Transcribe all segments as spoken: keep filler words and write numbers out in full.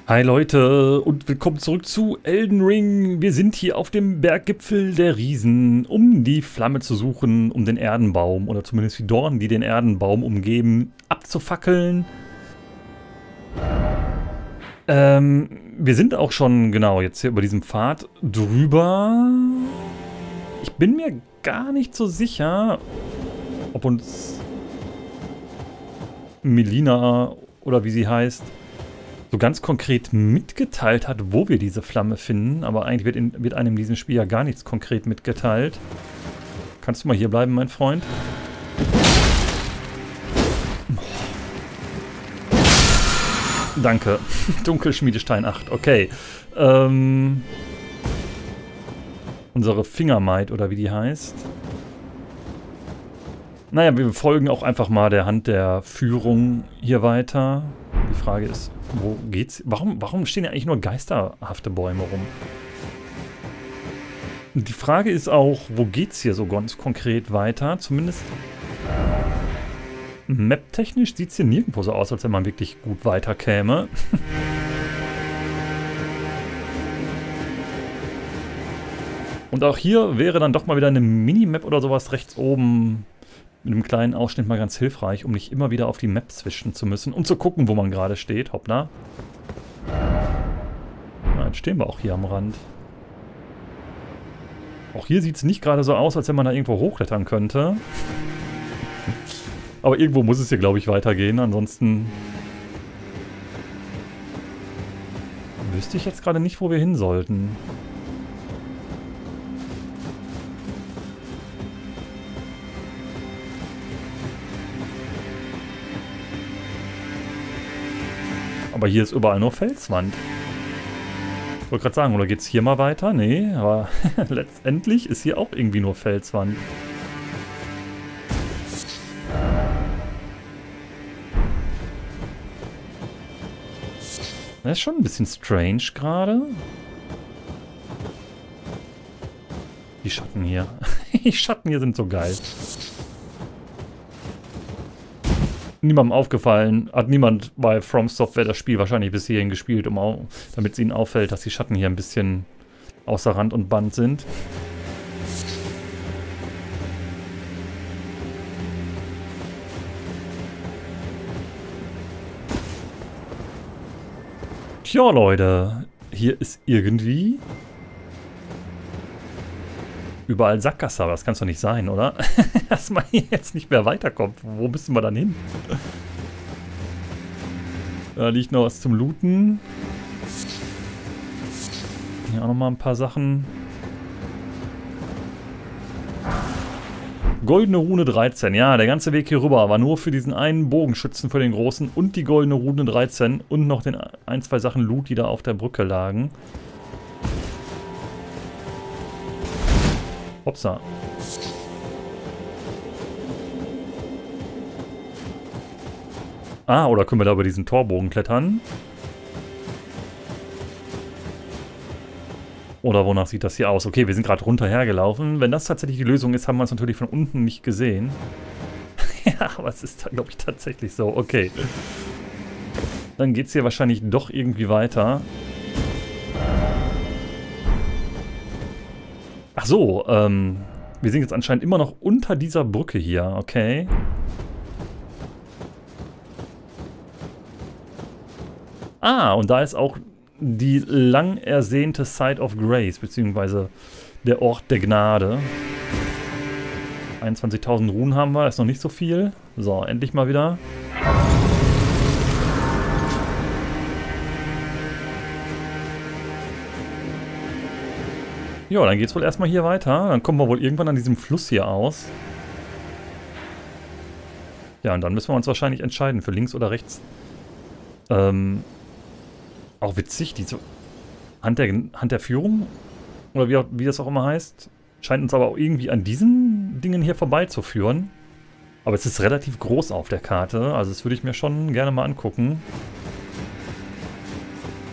Hi Leute und willkommen zurück zu Elden Ring. Wir sind hier auf dem Berggipfel der Riesen, um die Flamme zu suchen, um den Erdenbaum, oder zumindest die Dornen, die den Erdenbaum umgeben, abzufackeln. Ähm, wir sind auch schon, genau, jetzt hier über diesem Pfad drüber. Ich bin mir gar nicht so sicher, ob uns Melina, oder wie sie heißt, so ganz konkret mitgeteilt hat, wo wir diese Flamme finden. Aber eigentlich wird, in, wird einem in diesem Spiel ja gar nichts konkret mitgeteilt. Kannst du mal hier bleiben, mein Freund? Danke. Dunkelschmiedestein acht. Okay. Ähm, unsere Fingermaid, oder wie die heißt. Naja, wir folgen auch einfach mal der Hand der Führung hier weiter. Die Frage ist, wo geht's? Warum, warum stehen ja eigentlich nur geisterhafte Bäume rum? Und die Frage ist auch, wo geht's hier so ganz konkret weiter? Zumindest map-technisch sieht es hier nirgendwo so aus, als wenn man wirklich gut weiterkäme. Und auch hier wäre dann doch mal wieder eine Minimap oder sowas rechts oben mit einem kleinen Ausschnitt mal ganz hilfreich, um nicht immer wieder auf die Map zwischen zu müssen und zu gucken, wo man gerade steht. Hoppla. Na, jetzt stehen wir auch hier am Rand. Auch hier sieht es nicht gerade so aus, als wenn man da irgendwo hochklettern könnte. Aber irgendwo muss es hier, glaube ich, weitergehen. Ansonsten wüsste ich jetzt gerade nicht, wo wir hin sollten. Aber hier ist überall nur Felswand. Ich wollte gerade sagen, oder geht es hier mal weiter? Nee, aber letztendlich ist hier auch irgendwie nur Felswand. Das ist schon ein bisschen strange gerade. Die Schatten hier. Die Schatten hier sind so geil. Niemandem aufgefallen, hat niemand bei From Software das Spiel wahrscheinlich bis hierhin gespielt, um auch, damit es ihnen auffällt, dass die Schatten hier ein bisschen außer Rand und Band sind. Tja, Leute, hier ist irgendwie überall Sackgasse, aber das kann es doch nicht sein, oder? Dass man hier jetzt nicht mehr weiterkommt. Wo müssen wir dann hin? Da liegt noch was zum Looten. Hier auch noch mal ein paar Sachen. Goldene Rune dreizehn. Ja, der ganze Weg hier rüber war nur für diesen einen Bogenschützen, für den großen, und die goldene Rune dreizehn und noch den ein, zwei Sachen Loot, die da auf der Brücke lagen. Hopsa. Ah, oder können wir da über diesen Torbogen klettern? Oder wonach sieht das hier aus? Okay, wir sind gerade runterhergelaufen. Wenn das tatsächlich die Lösung ist, haben wir es natürlich von unten nicht gesehen. Ja, aber es ist, glaube ich, tatsächlich so. Okay. Dann geht es hier wahrscheinlich doch irgendwie weiter. Ach so, ähm, wir sind jetzt anscheinend immer noch unter dieser Brücke hier, okay. Ah, und da ist auch die lang ersehnte Site of Grace, beziehungsweise der Ort der Gnade. einundzwanzigtausend Runen haben wir, ist noch nicht so viel. So, endlich mal wieder. Ja, dann geht's wohl erstmal hier weiter. Dann kommen wir wohl irgendwann an diesem Fluss hier aus. Ja, und dann müssen wir uns wahrscheinlich entscheiden, für links oder rechts. Ähm, auch witzig, diese Hand der, Hand der Führung, oder wie, wie das auch immer heißt, scheint uns aber auch irgendwie an diesen Dingen hier vorbeizuführen. Aber es ist relativ groß auf der Karte, also das würde ich mir schon gerne mal angucken.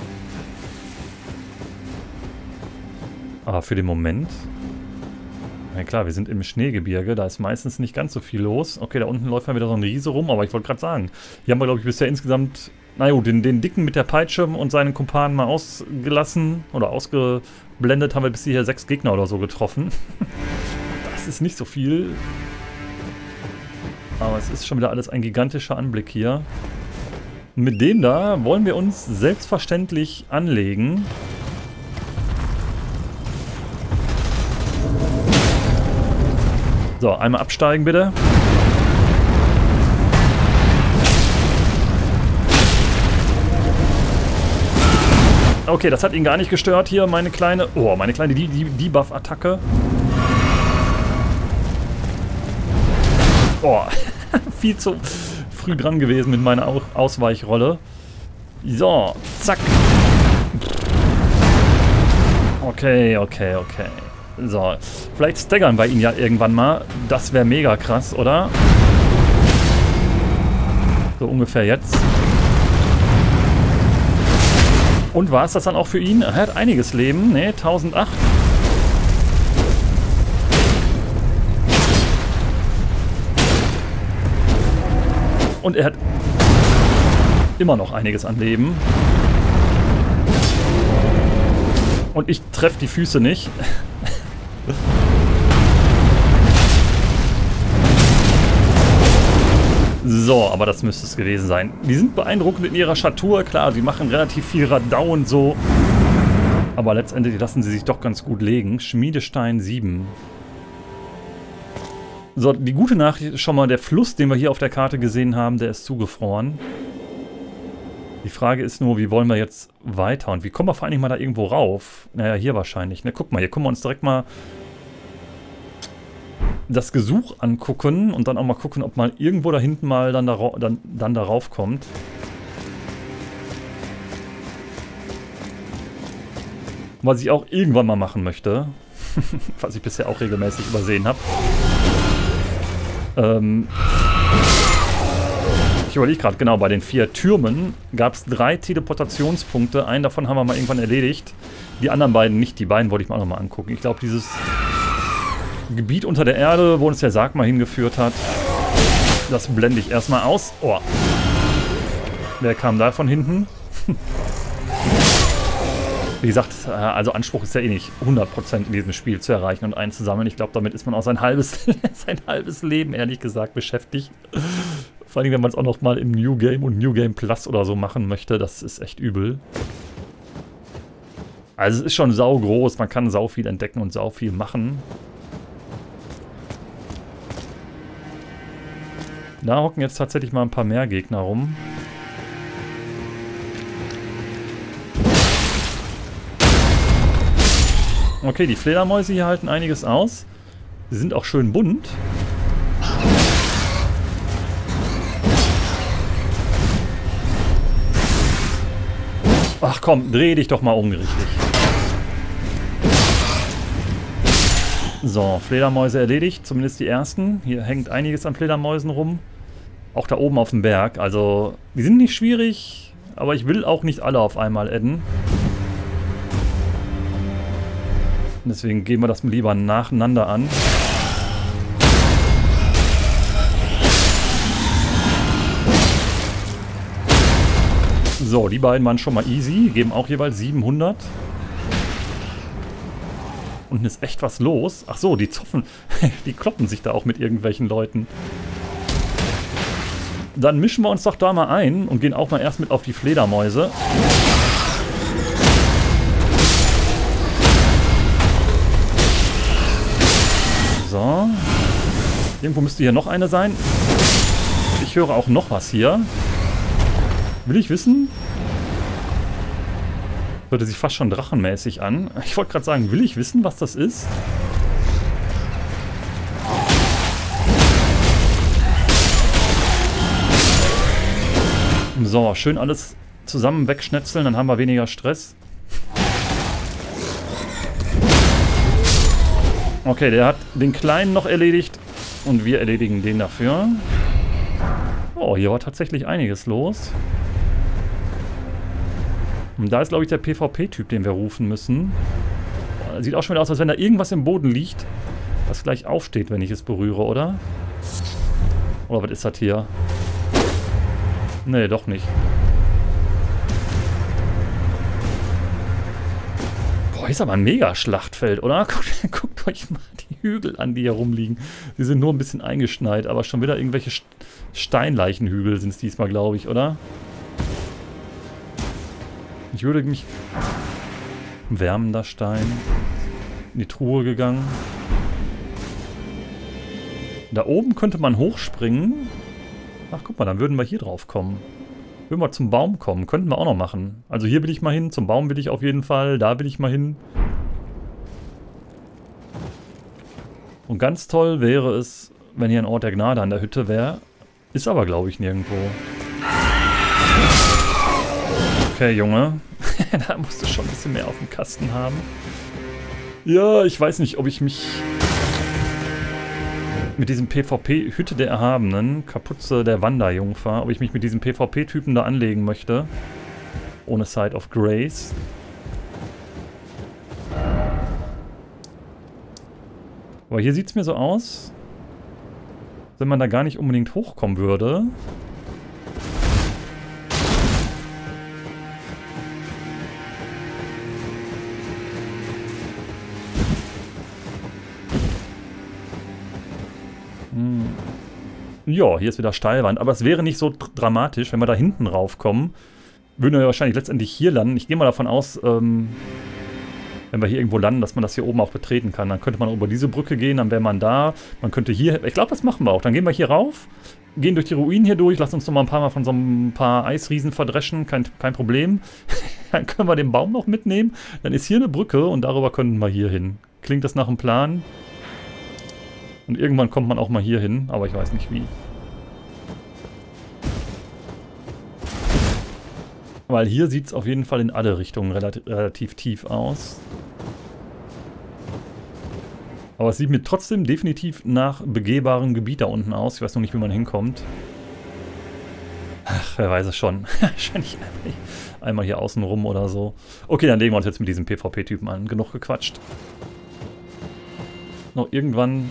Aber für den Moment Na klar, wir sind im Schneegebirge, da ist meistens nicht ganz so viel los. Okay, da unten läuft mal wieder so ein Riese rum, aber ich wollte gerade sagen, hier haben wir, glaube ich, bisher insgesamt, na gut, den, den Dicken mit der Peitsche und seinen Kumpanen mal ausgelassen oder ausgeblendet, haben wir bis hierher sechs Gegner oder so getroffen. Das ist nicht so viel. Aber es ist schon wieder alles ein gigantischer Anblick hier. Und mit dem da wollen wir uns selbstverständlich anlegen. So, einmal absteigen bitte. Okay, das hat ihn gar nicht gestört hier, meine kleine... Oh, meine kleine Debuff-Attacke. Oh, viel zu früh dran gewesen mit meiner Ausweichrolle. So, zack. Okay, okay, okay. So, vielleicht staggern wir ihn ja irgendwann mal. Das wäre mega krass, oder? So ungefähr jetzt. Und war es das dann auch für ihn? Er hat einiges Leben. Ne, tausendacht. Und er hat immer noch einiges an Leben. Und ich treffe die Füße nicht. So, aber das müsste es gewesen sein. Die sind beeindruckend in ihrer Statur. Klar, sie machen relativ viel Radau und so. Aber letztendlich lassen sie sich doch ganz gut legen. Schmiedestein sieben. So, die gute Nachricht ist schon mal, der Fluss, den wir hier auf der Karte gesehen haben, der ist zugefroren. Die Frage ist nur, wie wollen wir jetzt weiter? Und wie kommen wir vor allem mal da irgendwo rauf? Naja, hier wahrscheinlich. Ne, guck mal, hier können wir uns direkt mal das Gesuch angucken und dann auch mal gucken, ob mal irgendwo da hinten mal dann, da, dann, dann darauf kommt. Was ich auch irgendwann mal machen möchte. Was ich bisher auch regelmäßig übersehen habe. Ähm... Ich überlege gerade, genau, bei den vier Türmen gab es drei Teleportationspunkte. Einen davon haben wir mal irgendwann erledigt. Die anderen beiden nicht. Die beiden wollte ich mir auch nochmal angucken. Ich glaube, dieses Gebiet unter der Erde, wo uns der Sarg mal hingeführt hat, das blende ich erstmal aus. Oh. Wer kam da von hinten? Wie gesagt, also Anspruch ist ja eh nicht hundert Prozent in diesem Spiel zu erreichen und einzusammeln. Ich glaube, damit ist man auch sein halbes, sein halbes Leben, ehrlich gesagt, beschäftigt. Vor allem, wenn man es auch noch mal im New Game und New Game Plus oder so machen möchte, das ist echt übel. Also es ist schon sau groß, man kann sau viel entdecken und sau viel machen. Da hocken jetzt tatsächlich mal ein paar mehr Gegner rum. Okay, die Fledermäuse hier halten einiges aus. Sie sind auch schön bunt. Ach komm, dreh dich doch mal um, richtig. So, Fledermäuse erledigt, zumindest die ersten. Hier hängt einiges an Fledermäusen rum. Auch da oben auf dem Berg. Also, die sind nicht schwierig, aber ich will auch nicht alle auf einmal adden. Deswegen gehen wir das lieber nacheinander an. So, die beiden waren schon mal easy, geben auch jeweils siebenhundert. Unten ist echt was los. Ach so, die zoffen, die kloppen sich da auch mit irgendwelchen Leuten. Dann mischen wir uns doch da mal ein und gehen auch mal erst mit auf die Fledermäuse. So. Irgendwo müsste hier noch eine sein. Ich höre auch noch was hier. Will ich wissen? Hörte sich fast schon drachenmäßig an. Ich wollte gerade sagen, will ich wissen, was das ist? So, schön alles zusammen wegschnetzeln, dann haben wir weniger Stress. Okay, der hat den Kleinen noch erledigt und wir erledigen den dafür. Oh, hier war tatsächlich einiges los. Und da ist, glaube ich, der PvP-Typ, den wir rufen müssen. Sieht auch schon wieder aus, als wenn da irgendwas im Boden liegt, das gleich aufsteht, wenn ich es berühre, oder? Oder was ist das hier? Nee, doch nicht. Boah, ist aber ein Mega-Schlachtfeld, oder? Guckt, guckt euch mal die Hügel an, die hier rumliegen. Die sind nur ein bisschen eingeschneit, aber schon wieder irgendwelche Steinleichenhügel sind es diesmal, glaube ich, oder? Ich würde mich... Wärmender Stein. In die Truhe gegangen. Da oben könnte man hochspringen. Ach, guck mal, dann würden wir hier drauf kommen. Würden wir zum Baum kommen. Könnten wir auch noch machen. Also hier will ich mal hin. Zum Baum will ich auf jeden Fall. Da will ich mal hin. Und ganz toll wäre es, wenn hier ein Ort der Gnade an der Hütte wäre. Ist aber, glaube ich, nirgendwo. Okay, Junge. Da musst du schon ein bisschen mehr auf dem Kasten haben. Ja, ich weiß nicht, ob ich mich mit diesem PvP Hütte der Erhabenen, Kapuze der Wanderjungfer, ob ich mich mit diesem PvP-Typen da anlegen möchte. Ohne Side of Grace. Aber hier sieht es mir so aus, wenn man da gar nicht unbedingt hochkommen würde. Ja, hier ist wieder Steilwand, aber es wäre nicht so dramatisch, wenn wir da hinten raufkommen. Würden wir wahrscheinlich letztendlich hier landen. Ich gehe mal davon aus, ähm, wenn wir hier irgendwo landen, dass man das hier oben auch betreten kann. Dann könnte man über diese Brücke gehen, dann wäre man da. Man könnte hier, ich glaube, das machen wir auch. Dann gehen wir hier rauf, gehen durch die Ruinen hier durch, lassen uns noch mal ein paar Mal von so ein paar Eisriesen verdreschen, kein, kein Problem. Dann können wir den Baum noch mitnehmen. Dann ist hier eine Brücke und darüber könnten wir hier hin. Klingt das nach einem Plan? Und irgendwann kommt man auch mal hier hin, aber ich weiß nicht wie. Weil hier sieht es auf jeden Fall in alle Richtungen relativ, relativ tief aus. Aber es sieht mir trotzdem definitiv nach begehbarem Gebiet da unten aus. Ich weiß noch nicht, wie man hinkommt. Ach, wer weiß es schon. Wahrscheinlich einmal hier außen rum oder so. Okay, dann legen wir uns jetzt mit diesem PvP-Typen an. Genug gequatscht. Noch irgendwann...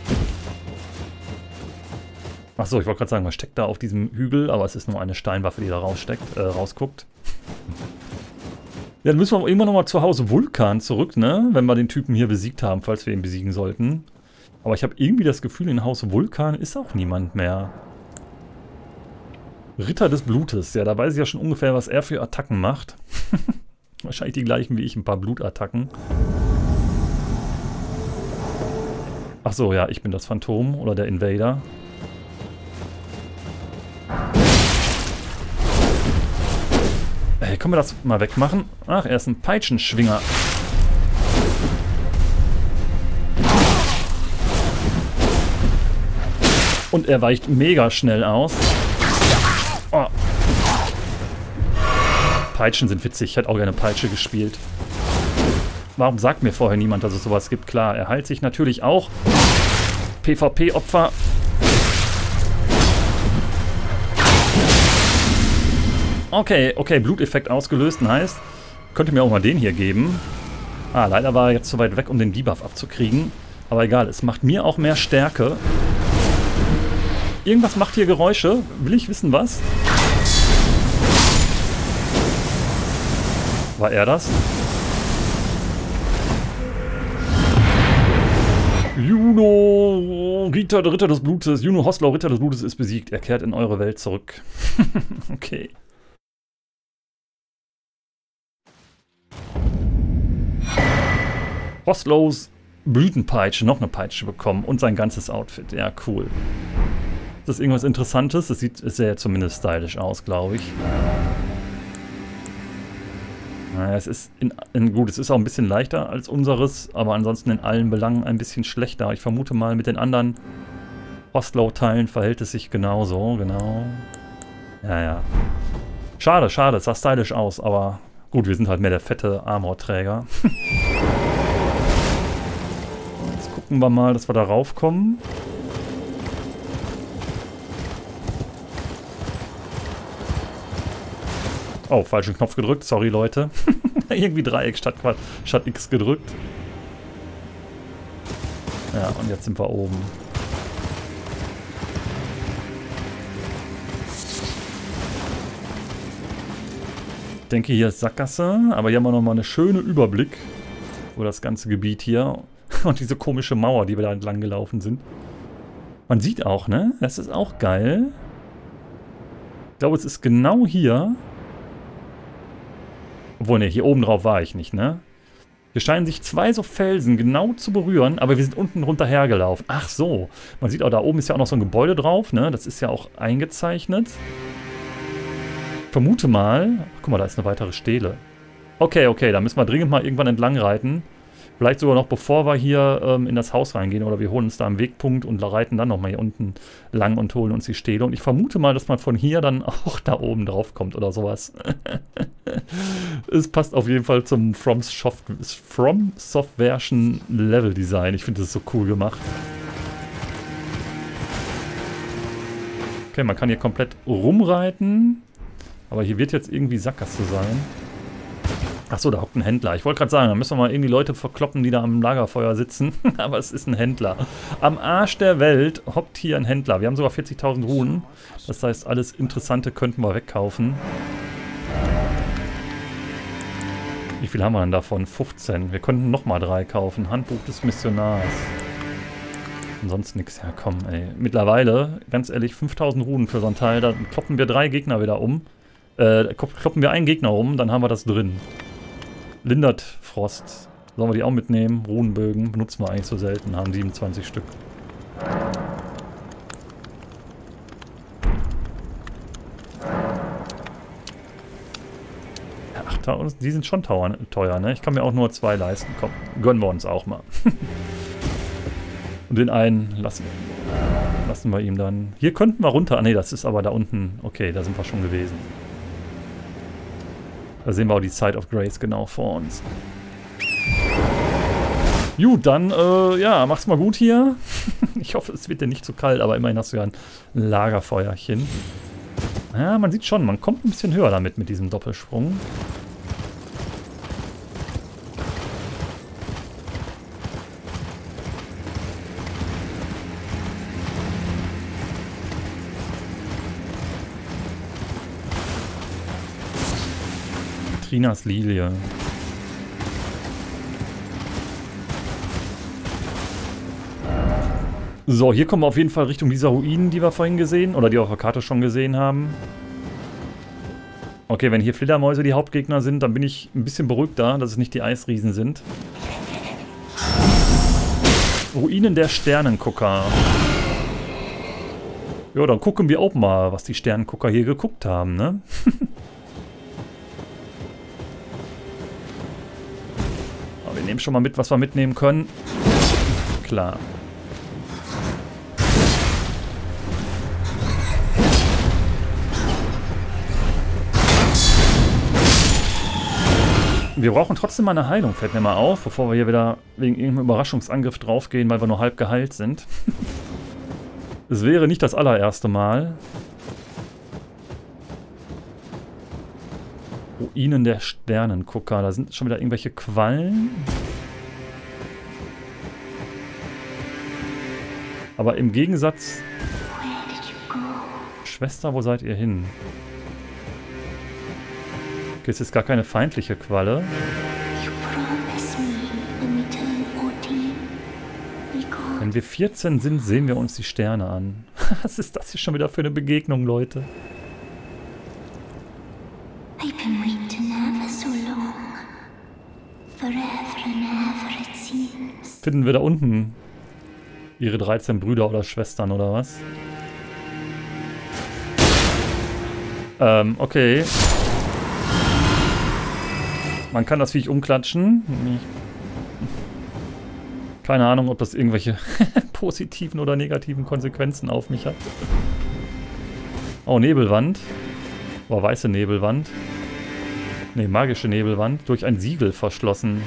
Achso, ich wollte gerade sagen, man steckt da auf diesem Hügel, aber es ist nur eine Steinwaffe, die da raussteckt, äh, rausguckt. Ja, dann müssen wir irgendwann nochmal zu Hause Vulkan zurück, ne? Wenn wir den Typen hier besiegt haben, falls wir ihn besiegen sollten. Aber ich habe irgendwie das Gefühl, in Haus Vulkan ist auch niemand mehr. Ritter des Blutes, ja, da weiß ich ja schon ungefähr, was er für Attacken macht. Wahrscheinlich die gleichen wie ich, ein paar Blutattacken. Achso, ja, ich bin das Phantom oder der Invader. Hey, können wir das mal wegmachen? Ach, er ist ein Peitschenschwinger. Und er weicht mega schnell aus. Oh. Peitschen sind witzig. Ich hätte auch gerne Peitsche gespielt. Warum sagt mir vorher niemand, dass es sowas gibt? Klar, er heilt sich natürlich auch. PvP-Opfer. Okay, okay, Bluteffekt ausgelöst, nice. Könnte mir auch mal den hier geben. Ah, leider war er jetzt zu weit weg, um den Debuff abzukriegen. Aber egal, es macht mir auch mehr Stärke. Irgendwas macht hier Geräusche. Will ich wissen, was? War er das? Juno, Ritter, Ritter des Blutes. Juno Hostlau, Ritter des Blutes ist besiegt. Er kehrt in eure Welt zurück. Okay. Hostlaus Blütenpeitsche, noch eine Peitsche bekommen und sein ganzes Outfit. Ja, cool. Ist das irgendwas Interessantes? Das sieht sehr zumindest stylisch aus, glaube ich. Naja, es ist in, in, gut, es ist auch ein bisschen leichter als unseres, aber ansonsten in allen Belangen ein bisschen schlechter. Ich vermute mal, mit den anderen Hostlau-Teilen verhält es sich genauso, genau. Ja, ja. Schade, schade, es sah stylisch aus, aber gut, wir sind halt mehr der fette Armor-Träger. Jetzt gucken wir mal, dass wir da raufkommen. Oh, falschen Knopf gedrückt, sorry Leute. Irgendwie Dreieck statt, statt X gedrückt. Ja, und jetzt sind wir oben. Ich denke, hier ist Sackgasse, aber hier haben wir nochmal einen schönen Überblick über das ganze Gebiet hier. Und diese komische Mauer, die wir da entlang gelaufen sind. Man sieht auch, ne? Das ist auch geil. Ich glaube, es ist genau hier. Obwohl, ne, hier oben drauf war ich nicht, ne? Hier scheinen sich zwei so Felsen genau zu berühren, aber wir sind unten runter hergelaufen. Ach so. Man sieht auch, da oben ist ja auch noch so ein Gebäude drauf, ne? Das ist ja auch eingezeichnet. Ich vermute mal... Guck mal, da ist eine weitere Stele. Okay, okay, da müssen wir dringend mal irgendwann entlang reiten. Vielleicht sogar noch bevor wir hier ähm, in das Haus reingehen. Oder wir holen uns da einen Wegpunkt und reiten dann nochmal hier unten lang und holen uns die Stele. Und ich vermute mal, dass man von hier dann auch da oben drauf kommt oder sowas. Es passt auf jeden Fall zum From, Soft From Software'schen Level Design. Ich finde das so cool gemacht. Okay, man kann hier komplett rumreiten. Aber hier wird jetzt irgendwie Sackgasse sein. Achso, da hockt ein Händler. Ich wollte gerade sagen, da müssen wir mal irgendwie Leute verkloppen, die da am Lagerfeuer sitzen. Aber es ist ein Händler. Am Arsch der Welt hockt hier ein Händler. Wir haben sogar vierzigtausend Runen. Das heißt, alles Interessante könnten wir wegkaufen. Wie viel haben wir denn davon? fünfzehn. Wir könnten nochmal drei kaufen. Handbuch des Missionars. Ansonsten nichts. Ja, komm, ey. Mittlerweile, ganz ehrlich, fünftausend Runen für so ein Teil. Da kloppen wir drei Gegner wieder um. Äh, kloppen wir einen Gegner um, dann haben wir das drin. Lindert Frost. Sollen wir die auch mitnehmen? Runenbögen benutzen wir eigentlich so selten. Haben siebenundzwanzig Stück. Ja, achttausend, die sind schon teuer, ne? Ich kann mir auch nur zwei leisten. Komm, gönnen wir uns auch mal. Und den einen lassen, lassen wir ihm dann. Hier könnten wir runter. Ah, ne, das ist aber da unten. Okay, da sind wir schon gewesen. Da sehen wir auch die Side of Grace genau vor uns. Gut, dann, äh, ja, mach's mal gut hier. Ich hoffe, es wird dir nicht zu kalt, aber immerhin hast du ja ein Lagerfeuerchen. Ja, man sieht schon, man kommt ein bisschen höher damit, mit diesem Doppelsprung. Trinas Lilie. So, hier kommen wir auf jeden Fall Richtung dieser Ruinen, die wir vorhin gesehen, oder die wir auf der Karte schon gesehen haben. Okay, wenn hier Fledermäuse die Hauptgegner sind, dann bin ich ein bisschen beruhigter, dass es nicht die Eisriesen sind. Ruinen der Sternengucker. Ja, dann gucken wir auch mal, was die Sternengucker hier geguckt haben, ne? Wir nehmen schon mal mit, was wir mitnehmen können. Klar. Wir brauchen trotzdem mal eine Heilung, fällt mir mal auf, bevor wir hier wieder wegen irgendeinem Überraschungsangriff draufgehen, weil wir nur halb geheilt sind. Es wäre nicht das allererste Mal. Ruinen der Sternengucker. Da sind schon wieder irgendwelche Quallen. Aber im Gegensatz... Schwester, wo seid ihr hin? Okay, es ist gar keine feindliche Qualle. Wenn wir vierzehn sind, sehen wir uns die Sterne an. Was ist das hier schon wieder für eine Begegnung, Leute? Finden wir da unten ihre dreizehn Brüder oder Schwestern oder was? Ähm, okay. Man kann das Viech umklatschen. Keine Ahnung, ob das irgendwelche positiven oder negativen Konsequenzen auf mich hat. Oh, Nebelwand. Oh, weiße Nebelwand. Ne, magische Nebelwand. Durch ein Siegel verschlossen.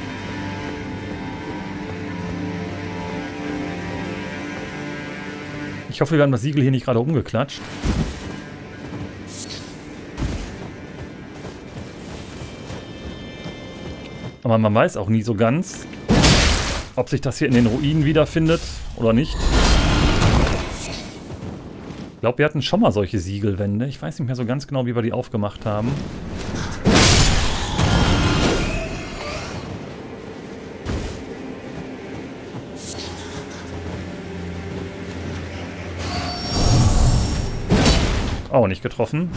Ich hoffe, wir haben das Siegel hier nicht gerade umgeklatscht. Aber man weiß auch nie so ganz, Ob sich das hier in den Ruinen wiederfindet oder nicht. Ich glaube, wir hatten schon mal solche Siegelwände. Ich weiß nicht mehr so ganz genau, wie wir die aufgemacht haben. Oh, nicht getroffen.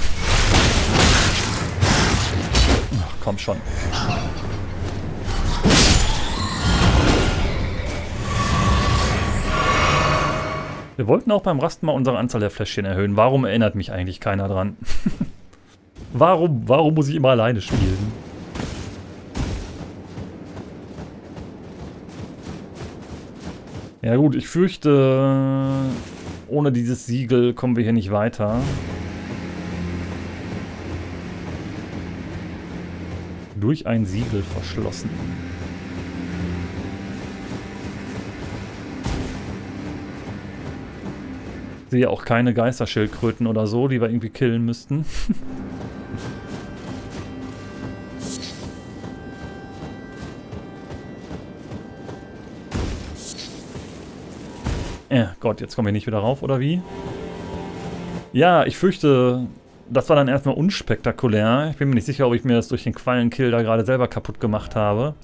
Ach, komm schon. Wir wollten auch beim Rasten mal unsere Anzahl der Fläschchen erhöhen. Warum erinnert mich eigentlich keiner dran? Warum? Warum muss ich immer alleine spielen? Ja gut, ich fürchte, ohne dieses Siegel kommen wir hier nicht weiter. Durch ein Siegel verschlossen. Ich sehe auch keine Geisterschildkröten oder so, die wir irgendwie killen müssten. Ja, Gott, jetzt kommen wir nicht wieder rauf, oder wie? Ja, ich fürchte, das war dann erstmal unspektakulär. Ich bin mir nicht sicher, ob ich mir das durch den Quallenkill da gerade selber kaputt gemacht habe.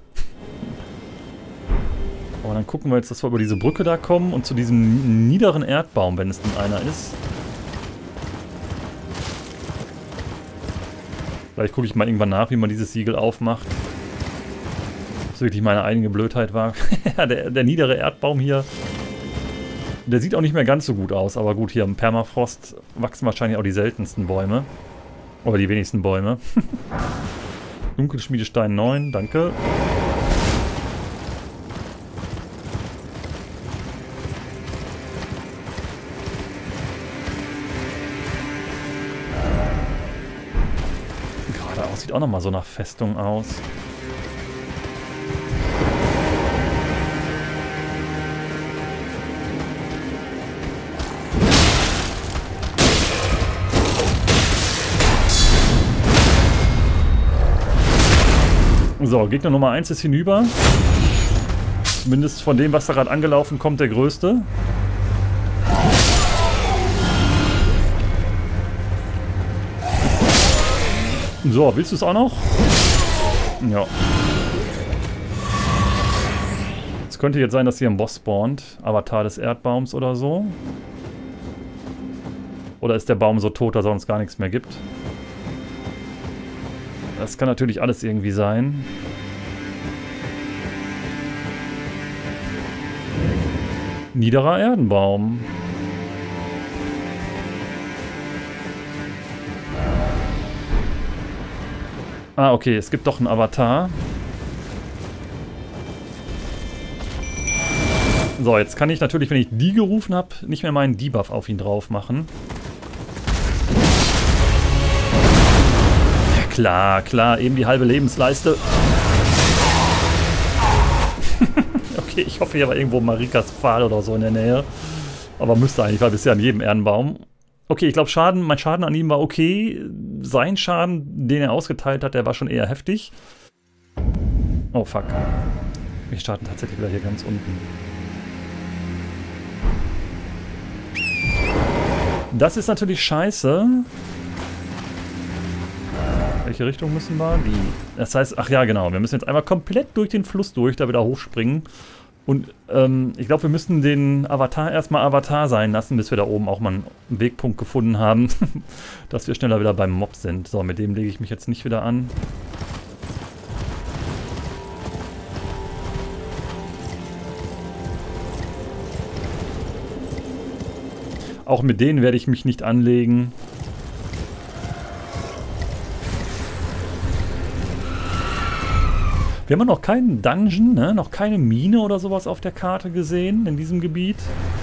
Aber dann gucken wir jetzt, dass wir über diese Brücke da kommen und zu diesem niederen Erdbaum, wenn es denn einer ist. Vielleicht gucke ich mal irgendwann nach, wie man dieses Siegel aufmacht. Ob es wirklich meine eigene Blödheit war. der, der niedere Erdbaum hier, der sieht auch nicht mehr ganz so gut aus. Aber gut, hier im Permafrost wachsen wahrscheinlich auch die seltensten Bäume. Oder die wenigsten Bäume. Dunkelschmiedestein neun, danke. Sieht auch nochmal so nach Festung aus. So, Gegner Nummer eins ist hinüber. Zumindest von dem, was da gerade angelaufen kommt, der größte. So, willst du es auch noch? Ja. Es könnte jetzt sein, dass hier ein Boss spawnt. Avatar des Erdbaums oder so. Oder ist der Baum so tot, dass er uns gar nichts mehr gibt? Das kann natürlich alles irgendwie sein. Niederer Erdenbaum. Ah, okay, es gibt doch einen Avatar. So, jetzt kann ich natürlich, wenn ich die gerufen habe, nicht mehr meinen Debuff auf ihn drauf machen. Ja, klar, klar, eben die halbe Lebensleiste. Okay, ich hoffe, hier war irgendwo Marikas Pfahl oder so in der Nähe. Aber müsste eigentlich, weil bisher an jedem Erdenbaum. Okay, ich glaube, Schaden, mein Schaden an ihm war okay. Sein Schaden, den er ausgeteilt hat, der war schon eher heftig. Oh, fuck. Wir starten tatsächlich wieder hier ganz unten. Das ist natürlich scheiße. Welche Richtung müssen wir? Die. Das heißt, ach ja, genau. Wir müssen jetzt einmal komplett durch den Fluss durch, da wieder hochspringen. Und ähm, ich glaube, wir müssen den Avatar erstmal Avatar sein lassen, bis wir da oben auch mal einen Wegpunkt gefunden haben, dass wir schneller wieder beim Mob sind. So, mit dem lege ich mich jetzt nicht wieder an. Auch mit denen werde ich mich nicht anlegen. Wir haben noch keinen Dungeon, ne? Noch keine Mine oder sowas auf der Karte gesehen in diesem Gebiet.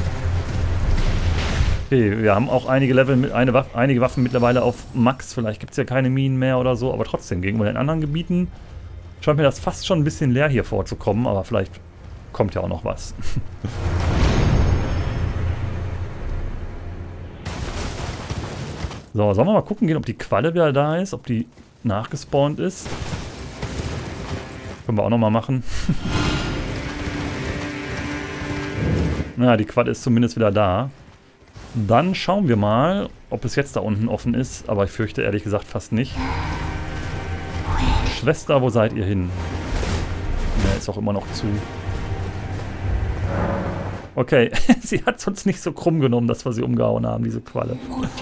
Okay, wir haben auch einige Level mit eine Waffe, einige Waffen mittlerweile auf Max. Vielleicht gibt es ja keine Minen mehr oder so, aber trotzdem, gegenüber den anderen Gebieten scheint mir das fast schon ein bisschen leer hier vorzukommen, aber vielleicht kommt ja auch noch was. So, sollen wir mal gucken gehen, ob die Qualle wieder da ist, ob die nachgespawnt ist. Können wir auch nochmal machen. Na, die Quad ist zumindest wieder da. Dann schauen wir mal, ob es jetzt da unten offen ist. Aber ich fürchte ehrlich gesagt fast nicht. Schwester, wo seid ihr hin? Ne, ist auch immer noch zu. Okay, sie hat es uns nicht so krumm genommen, dass wir sie umgehauen haben, diese Qualle.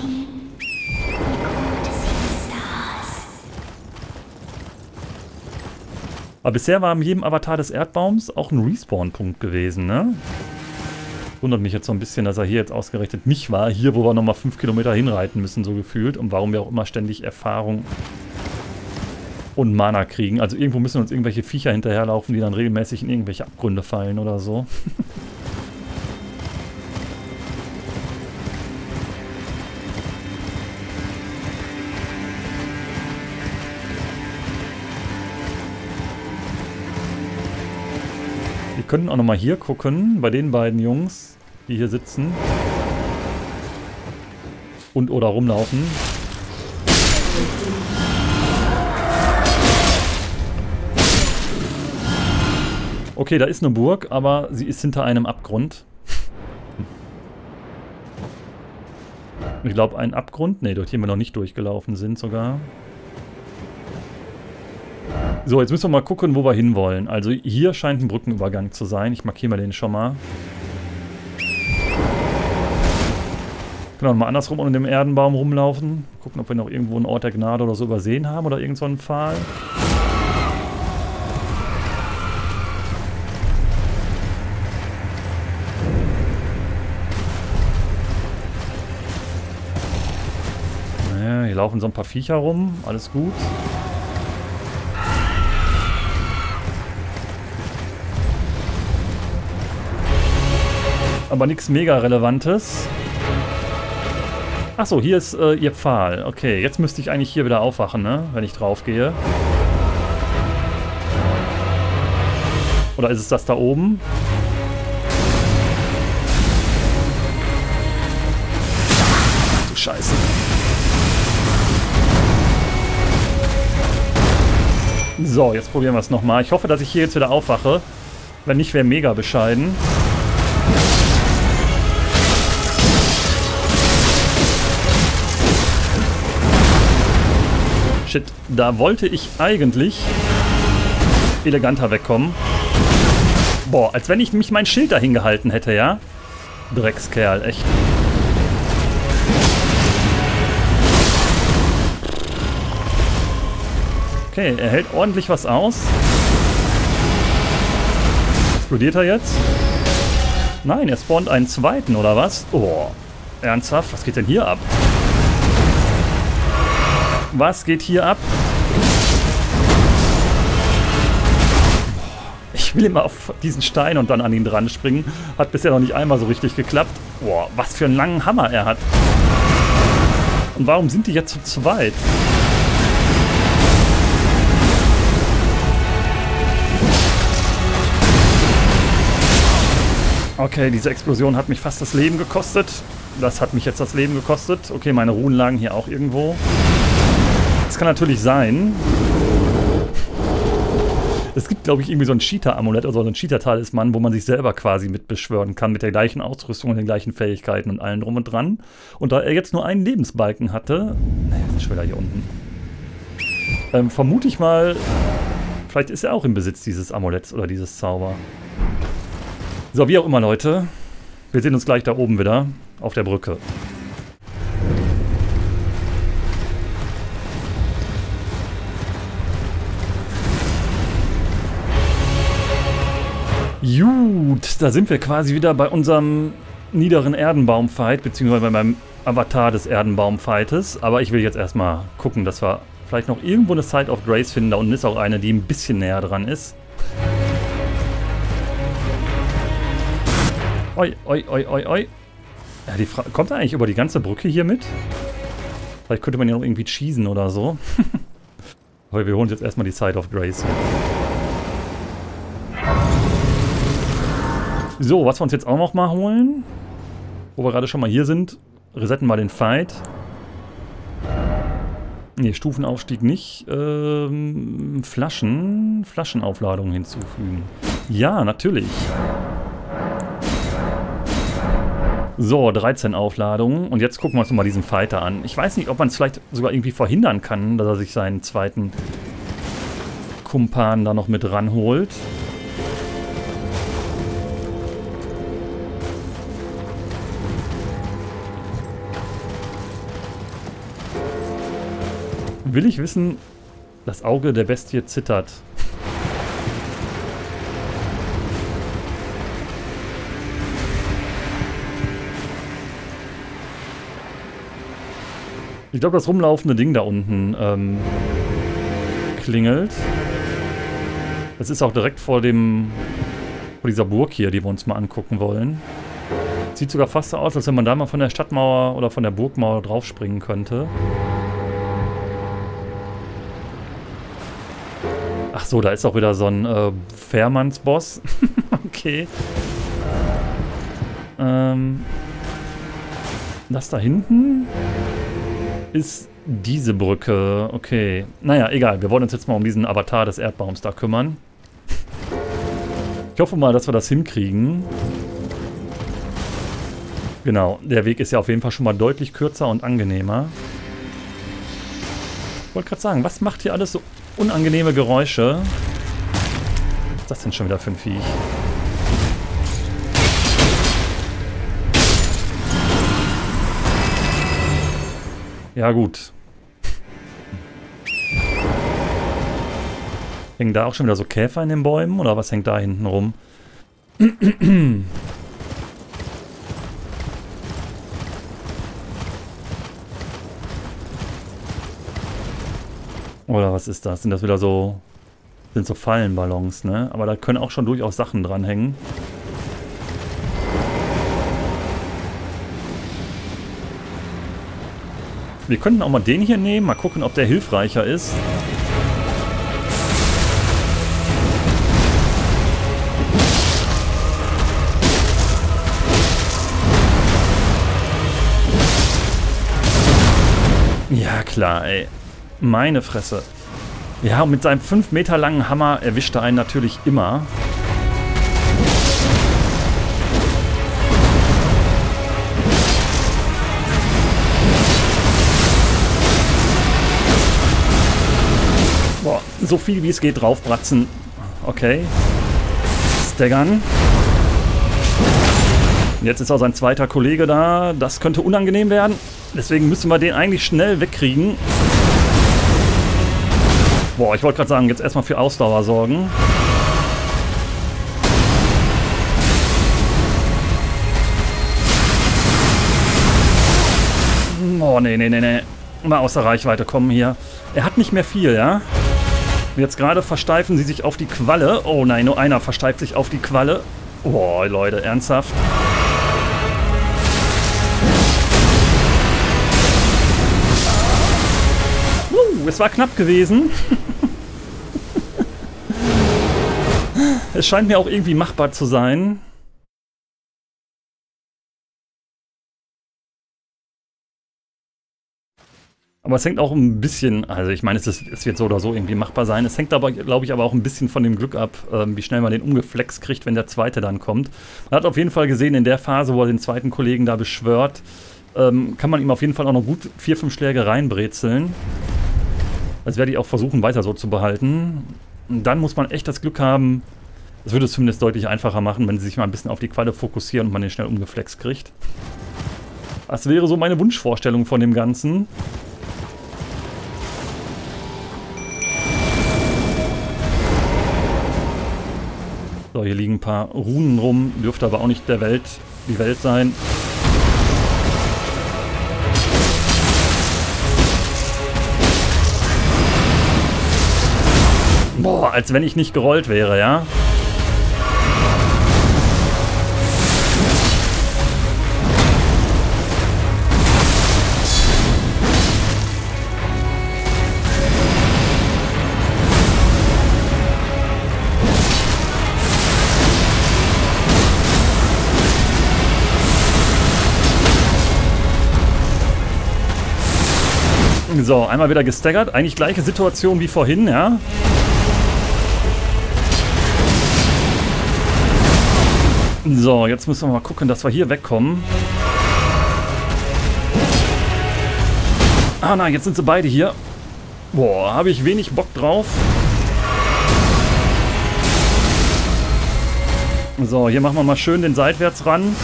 Aber bisher war in jedem Avatar des Erdbaums auch ein Respawn-Punkt gewesen, ne? Wundert mich jetzt so ein bisschen, dass er hier jetzt ausgerechnet nicht war. Hier, wo wir nochmal fünf Kilometer hinreiten müssen, so gefühlt. Und warum wir auch immer ständig Erfahrung und Mana kriegen. Also irgendwo müssen uns irgendwelche Viecher hinterherlaufen, die dann regelmäßig in irgendwelche Abgründe fallen oder so. Wir können auch nochmal hier gucken, bei den beiden Jungs, die hier sitzen. Und oder rumlaufen. Okay, da ist eine Burg, aber sie ist hinter einem Abgrund. Ich glaube, ein Abgrund. Ne, durch den wir noch nicht durchgelaufen sind sogar. So, jetzt müssen wir mal gucken, wo wir hinwollen. Also hier scheint ein Brückenübergang zu sein. Ich markiere mal den schon mal. Können wir mal andersrum unter dem Erdenbaum rumlaufen. Gucken, ob wir noch irgendwo einen Ort der Gnade oder so übersehen haben oder irgend so einen Pfahl. Naja, hier laufen so ein paar Viecher rum. Alles gut. Aber nichts mega Relevantes. Achso, hier ist äh, ihr Pfahl. Okay, jetzt müsste ich eigentlich hier wieder aufwachen, ne? Wenn ich drauf gehe. Oder ist es das da oben? Ach du Scheiße. So, jetzt probieren wir es nochmal. Ich hoffe, dass ich hier jetzt wieder aufwache. Wenn nicht, wäre mega bescheiden. Shit, da wollte ich eigentlich eleganter wegkommen. Boah, als wenn ich mich mein Schild dahin gehalten hätte, ja? Dreckskerl, echt. Okay, er hält ordentlich was aus. Explodiert er jetzt? Nein, er spawnt einen zweiten, oder was? Oh, ernsthaft? Was geht denn hier ab? Was geht hier ab? Ich will immer auf diesen Stein und dann an ihn dran springen. Hat bisher noch nicht einmal so richtig geklappt. Boah, was für einen langen Hammer er hat. Und warum sind die jetzt zu zweit? Okay, diese Explosion hat mich fast das Leben gekostet. Das hat mich jetzt das Leben gekostet. Okay, meine Runen lagen hier auch irgendwo. Das kann natürlich sein. Es gibt, glaube ich, irgendwie so ein Cheater-Amulett oder so ein Cheater-Talisman, wo man sich selber quasi mitbeschwören kann, mit der gleichen Ausrüstung und den gleichen Fähigkeiten und allem drum und dran. Und da er jetzt nur einen Lebensbalken hatte... Ne, das ist schon wieder hier unten. Ähm, vermute ich mal, vielleicht ist er auch im Besitz dieses Amuletts oder dieses Zauber. So, wie auch immer, Leute. Wir sehen uns gleich da oben wieder, auf der Brücke. Gut, da sind wir quasi wieder bei unserem niederen Erdenbaum-Fight, beziehungsweise bei meinem Avatar des Erdenbaum-Fightes. Aber ich will jetzt erstmal gucken, dass wir vielleicht noch irgendwo eine Site of Grace finden. Da unten ist auch eine, die ein bisschen näher dran ist. Oi, oi, oi, oi, oi. Ja, die Fra kommt er eigentlich über die ganze Brücke hier mit? Vielleicht könnte man ja noch irgendwie cheesen oder so. Aber wir holen jetzt erstmal die Site of Grace hier. So, was wir uns jetzt auch noch mal holen, wo wir gerade schon mal hier sind, resetten wir den Fight. Ne, Stufenaufstieg nicht. Ähm, Flaschen, Flaschenaufladung hinzufügen. Ja, natürlich. So, dreizehn Aufladungen. Und jetzt gucken wir uns nochmal diesen Fighter an. Ich weiß nicht, ob man es vielleicht sogar irgendwie verhindern kann, dass er sich seinen zweiten Kumpan da noch mit ranholt. Will ich wissen, das Auge der Bestie zittert. Ich glaube, das rumlaufende Ding da unten ähm, klingelt. Das ist auch direkt vor dem vor dieser Burg hier, die wir uns mal angucken wollen. Sieht sogar fast so aus, als wenn man da mal von der Stadtmauer oder von der Burgmauer draufspringen könnte. Ach so, da ist auch wieder so ein äh, Fährmannsboss. Okay. Ähm, das da hinten ist diese Brücke. Okay. Naja, egal. Wir wollen uns jetzt mal um diesen Avatar des Erdbaums da kümmern. Ich hoffe mal, dass wir das hinkriegen. Genau. Der Weg ist ja auf jeden Fall schon mal deutlich kürzer und angenehmer. Ich wollte gerade sagen, was macht hier alles so unangenehme Geräusche? Was ist das denn schon wieder für ein Viech? Ja gut. Hängen da auch schon wieder so Käfer in den Bäumen? Oder was hängt da hinten rum? Oder was ist das? Sind das wieder so... Sind so Fallenballons, ne? Aber da können auch schon durchaus Sachen dranhängen. Wir könnten auch mal den hier nehmen. Mal gucken, ob der hilfreicher ist. Ja, klar, ey. Meine Fresse. Ja, und mit seinem fünf Meter langen Hammer erwischt er einen natürlich immer. Boah, so viel wie es geht draufbratzen. Okay. Staggern. Jetzt ist auch sein zweiter Kollege da. Das könnte unangenehm werden. Deswegen müssen wir den eigentlich schnell wegkriegen. Boah, ich wollte gerade sagen, jetzt erstmal für Ausdauer sorgen. Oh, nee, nee, nee, nee. Mal außer Reichweite kommen hier. Er hat nicht mehr viel, ja? Jetzt gerade versteifen sie sich auf die Qualle. Oh nein, nur einer versteift sich auf die Qualle. Boah, Leute, ernsthaft. Uh, es war knapp gewesen. Es scheint mir auch irgendwie machbar zu sein. Aber es hängt auch ein bisschen, also ich meine, es, ist, es wird so oder so irgendwie machbar sein. Es hängt aber, glaube ich, aber auch ein bisschen von dem Glück ab, ähm, wie schnell man den umgeflext kriegt, wenn der zweite dann kommt. Man hat auf jeden Fall gesehen, in der Phase, wo er den zweiten Kollegen da beschwört, ähm, kann man ihm auf jeden Fall auch noch gut vier, fünf Schläge reinbrezeln. Das werde ich auch versuchen, weiter so zu behalten. Und dann muss man echt das Glück haben, das würde es zumindest deutlich einfacher machen, wenn sie sich mal ein bisschen auf die Qualle fokussieren und man den schnell umgeflext kriegt. Das wäre so meine Wunschvorstellung von dem Ganzen. So, hier liegen ein paar Runen rum, dürfte aber auch nicht der Welt, die Welt sein. Boah, als wenn ich nicht gerollt wäre, ja? So, einmal wieder gestaggert. Eigentlich gleiche Situation wie vorhin, ja? So, jetzt müssen wir mal gucken, dass wir hier wegkommen. Ah nein, jetzt sind sie beide hier. Boah, habe ich wenig Bock drauf. So, hier machen wir mal schön den seitwärts ran.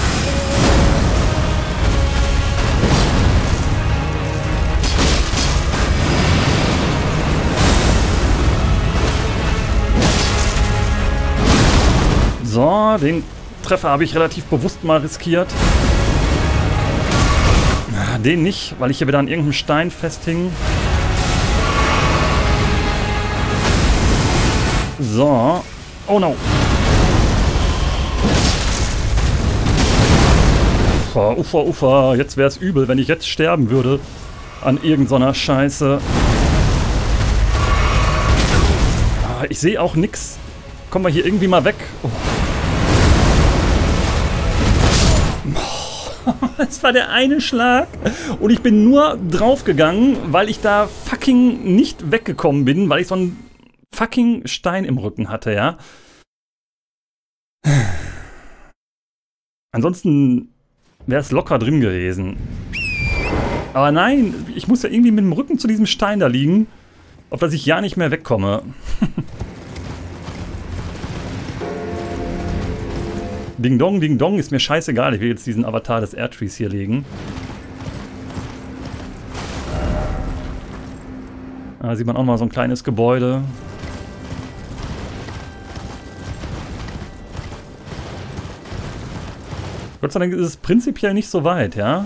So, den Treffer habe ich relativ bewusst mal riskiert. Den nicht, weil ich hier wieder an irgendeinem Stein festhing. So. Oh no. Ufer, Ufer, Ufer. Jetzt wäre es übel, wenn ich jetzt sterben würde an irgendeiner Scheiße. Ich sehe auch nix. Kommen wir hier irgendwie mal weg. Oh. Das war der eine Schlag und ich bin nur draufgegangen, weil ich da fucking nicht weggekommen bin, weil ich so einen fucking Stein im Rücken hatte, ja. Ansonsten wäre es locker drin gewesen. Aber nein, ich muss ja irgendwie mit dem Rücken zu diesem Stein da liegen, auf das ich ja nicht mehr wegkomme. Ding Dong, Ding Dong, ist mir scheißegal. Ich will jetzt diesen Avatar des Erdtrees hier legen. Da sieht man auch mal so ein kleines Gebäude. Gott sei Dank ist es prinzipiell nicht so weit, ja?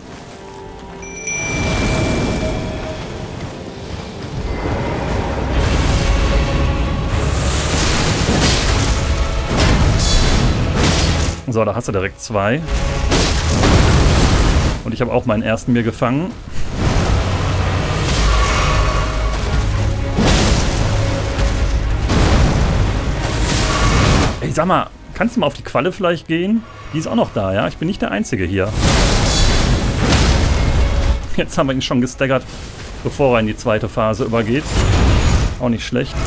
So, da hast du direkt zwei. Und ich habe auch meinen ersten mir gefangen. Ey, sag mal, kannst du mal auf die Qualle vielleicht gehen? Die ist auch noch da, ja? Ich bin nicht der Einzige hier. Jetzt haben wir ihn schon gestaggert, bevor er in die zweite Phase übergeht. Auch nicht schlecht.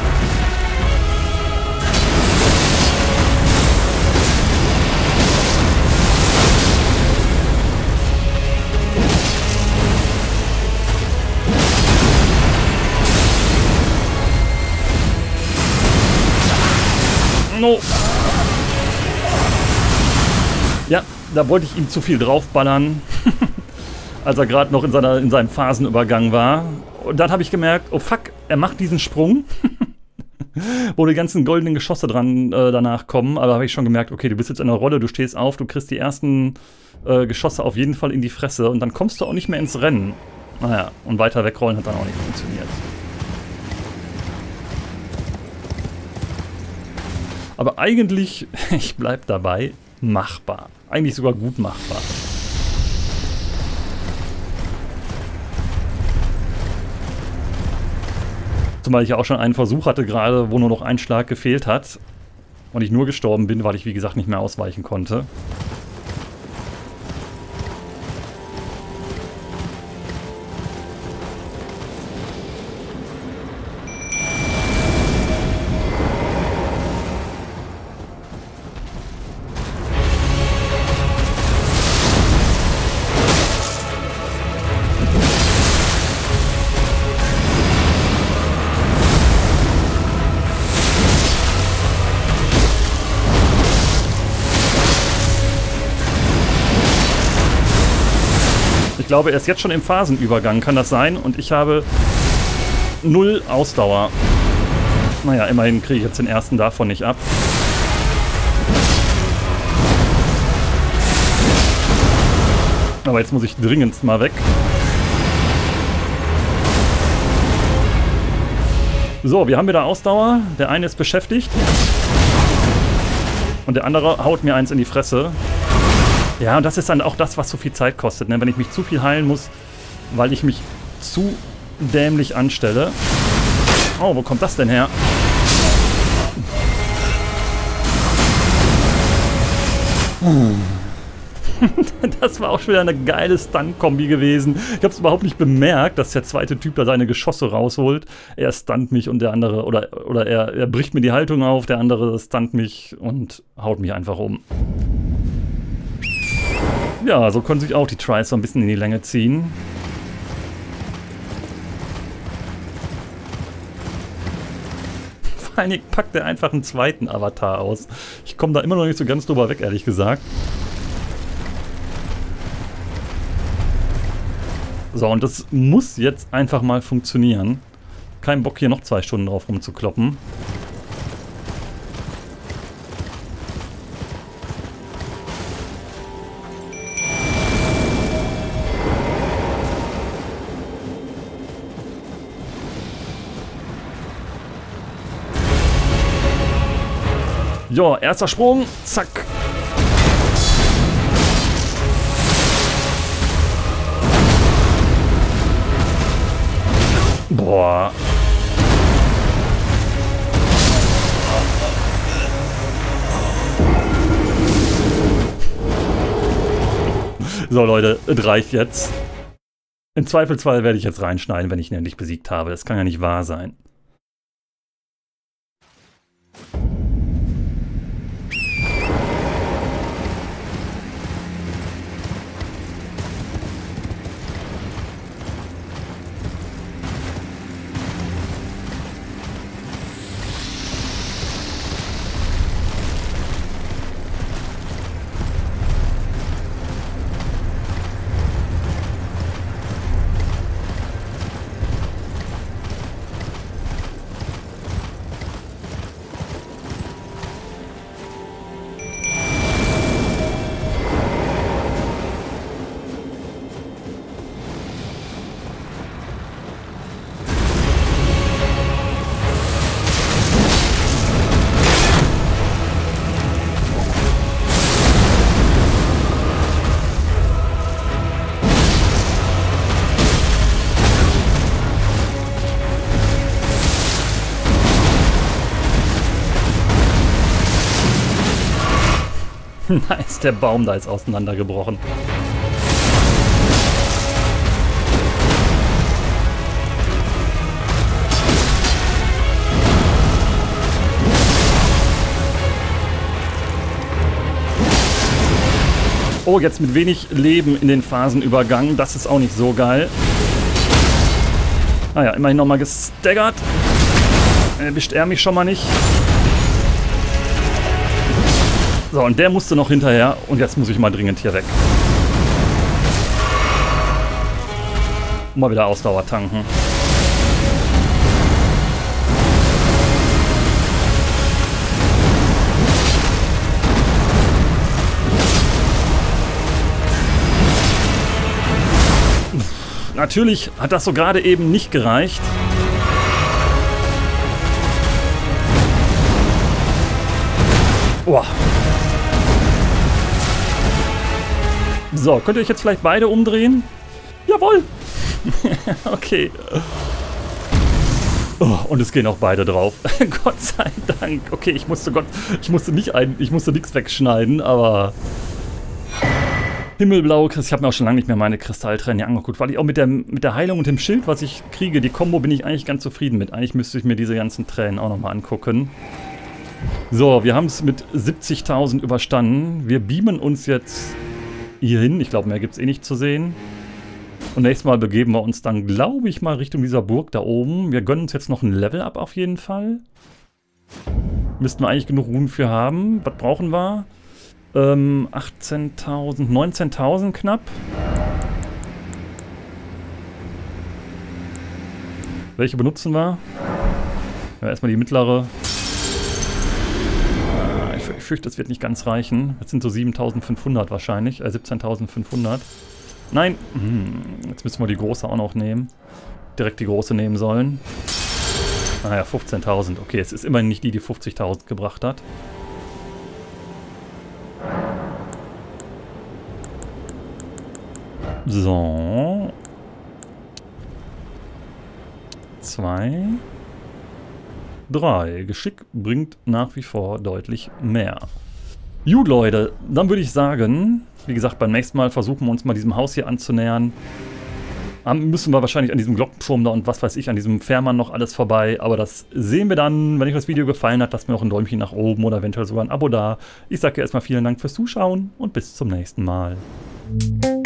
No. Ja, da wollte ich ihm zu viel draufballern, als er gerade noch in, seiner, in seinem Phasenübergang war. Und dann habe ich gemerkt, oh fuck, er macht diesen Sprung, wo die ganzen goldenen Geschosse dran äh, danach kommen. Aber da habe ich schon gemerkt, okay, du bist jetzt in der Rolle, du stehst auf, du kriegst die ersten äh, Geschosse auf jeden Fall in die Fresse und dann kommst du auch nicht mehr ins Rennen. Naja, und weiter wegrollen hat dann auch nicht funktioniert. Aber eigentlich, ich bleib dabei, machbar. Eigentlich sogar gut machbar. Zumal ich ja auch schon einen Versuch hatte gerade, wo nur noch ein Schlag gefehlt hat. Und ich nur gestorben bin, weil ich, wie gesagt, nicht mehr ausweichen konnte. Ich glaube, er ist jetzt schon im Phasenübergang, kann das sein? Und ich habe null Ausdauer. Naja, immerhin kriege ich jetzt den ersten davon nicht ab. Aber jetzt muss ich dringendst mal weg. So, wir haben wieder Ausdauer. Der eine ist beschäftigt. Und der andere haut mir eins in die Fresse. Ja, und das ist dann auch das, was so viel Zeit kostet, ne? Wenn ich mich zu viel heilen muss, weil ich mich zu dämlich anstelle. Oh, wo kommt das denn her? Das war auch schon wieder eine geile Stun-Kombi gewesen. Ich habe es überhaupt nicht bemerkt, dass der zweite Typ da seine Geschosse rausholt. Er stunt mich und der andere, oder, oder er, er bricht mir die Haltung auf, der andere stunt mich und haut mich einfach um. Ja, so können sich auch die Tries so ein bisschen in die Länge ziehen. Vor allen Dingen packt er einfach einen zweiten Avatar aus. Ich komme da immer noch nicht so ganz drüber weg, ehrlich gesagt. So, und das muss jetzt einfach mal funktionieren. Kein Bock, hier noch zwei Stunden drauf rumzukloppen. Ja, erster Sprung. Zack. Boah. So, Leute, es reicht jetzt. Im Zweifelsfall werde ich jetzt reinschneiden, wenn ich ihn endlich besiegt habe. Das kann ja nicht wahr sein. Nice, der Baum da ist auseinandergebrochen. Oh, jetzt mit wenig Leben in den Phasenübergang. Das ist auch nicht so geil. Naja, immerhin nochmal gestaggert. Erwischt er mich schon mal nicht. So, und der musste noch hinterher. Und jetzt muss ich mal dringend hier weg. Mal wieder Ausdauer tanken. Natürlich hat das so gerade eben nicht gereicht. Boah. So, könnt ihr euch jetzt vielleicht beide umdrehen? Jawohl! Okay. Oh, und es gehen auch beide drauf. Gott sei Dank. Okay, ich musste Gott, ich musste nicht ein, ich musste nichts wegschneiden, aber himmelblau. Ich habe mir auch schon lange nicht mehr meine Kristalltränen hier angeguckt, weil ich auch mit der, mit der Heilung und dem Schild, was ich kriege, die Kombo bin ich eigentlich ganz zufrieden mit. Eigentlich müsste ich mir diese ganzen Tränen auch nochmal angucken. So, wir haben es mit siebzigtausend überstanden. Wir beamen uns jetzt hier hin. Ich glaube, mehr gibt es eh nicht zu sehen. Und nächstes Mal begeben wir uns dann, glaube ich, mal Richtung dieser Burg da oben. Wir gönnen uns jetzt noch ein Level-Up auf jeden Fall. Müssten wir eigentlich genug Runen für haben. Was brauchen wir? Ähm, achtzehntausend, neunzehntausend knapp. Welche benutzen wir? Ja, erstmal die mittlere. Ich fürchte, das wird nicht ganz reichen. Das sind so siebentausendfünfhundert wahrscheinlich. Äh, siebzehntausendfünfhundert. Nein. Hm, jetzt müssen wir die große auch noch nehmen. Direkt die große nehmen sollen. Ah ja, fünfzehntausend. Okay, es ist immerhin nicht die, die fünfzigtausend gebracht hat. So. Zwei. Drei. Geschick bringt nach wie vor deutlich mehr. Gut, Leute, dann würde ich sagen, wie gesagt, beim nächsten Mal versuchen wir uns mal diesem Haus hier anzunähern. Dann müssen wir wahrscheinlich an diesem Glockenturm da und was weiß ich, an diesem Fährmann noch alles vorbei. Aber das sehen wir dann. Wenn euch das Video gefallen hat, lasst mir auch ein Däumchen nach oben oder eventuell sogar ein Abo da. Ich sage erstmal vielen Dank fürs Zuschauen und bis zum nächsten Mal.